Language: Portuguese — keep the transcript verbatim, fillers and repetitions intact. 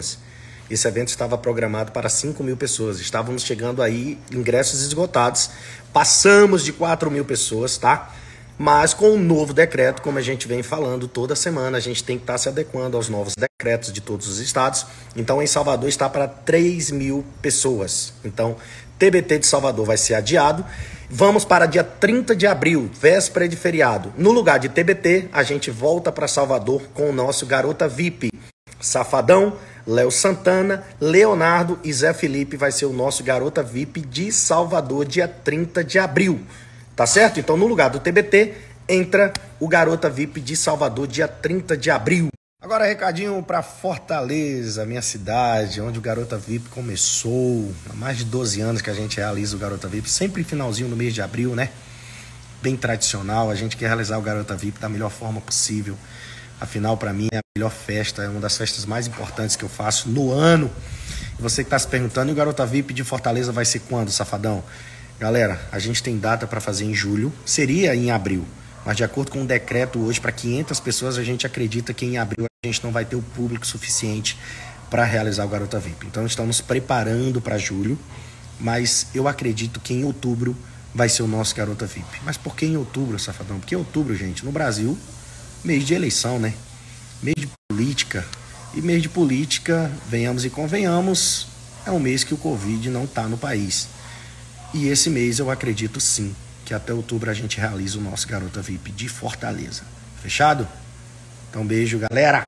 pessoas. Esse evento estava programado para cinco mil pessoas. Estávamos chegando aí, ingressos esgotados. Passamos de quatro mil pessoas, tá? Mas com o novo decreto, como a gente vem falando toda semana, a gente tem que estar se adequando aos novos decretos de todos os estados. Então, em Salvador está para três mil pessoas. Então, T B T de Salvador vai ser adiado. Vamos para dia trinta de abril, véspera de feriado. No lugar de T B T, a gente volta para Salvador com o nosso Garota V I P. Safadão, Léo Santana, Leonardo e Zé Felipe vai ser o nosso Garota V I P de Salvador, dia trinta de abril. Tá certo? Então, no lugar do T B T, entra o Garota V I P de Salvador, dia trinta de abril. Agora, recadinho para Fortaleza, minha cidade, onde o Garota V I P começou. Há mais de doze anos que a gente realiza o Garota V I P, sempre finalzinho no mês de abril, né? Bem tradicional, a gente quer realizar o Garota V I P da melhor forma possível. Afinal, para mim, é a melhor festa, é uma das festas mais importantes que eu faço no ano. E você que está se perguntando, e o Garota V I P de Fortaleza vai ser quando, Safadão? Galera, a gente tem data para fazer em julho, seria em abril. Mas de acordo com o decreto hoje, para quinhentas pessoas, a gente acredita que em abril a gente não vai ter o público suficiente para realizar o Garota V I P. Então estamos preparando para julho, mas eu acredito que em outubro vai ser o nosso Garota V I P. Mas por que em outubro, Safadão? Porque outubro, gente, no Brasil, mês de eleição, né? Mês de política. E mês de política, venhamos e convenhamos, é um mês que o Covid não está no país. E esse mês eu acredito sim que até outubro a gente realiza o nosso Garota V I P de Fortaleza. Fechado? Então beijo, galera!